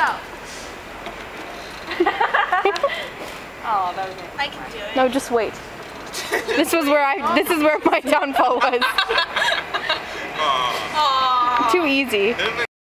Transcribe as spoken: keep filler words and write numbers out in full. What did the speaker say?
Go. Oh, that was nice. I can do it. No, just wait. This was where I. This is where my downfall was. Aww. Too easy.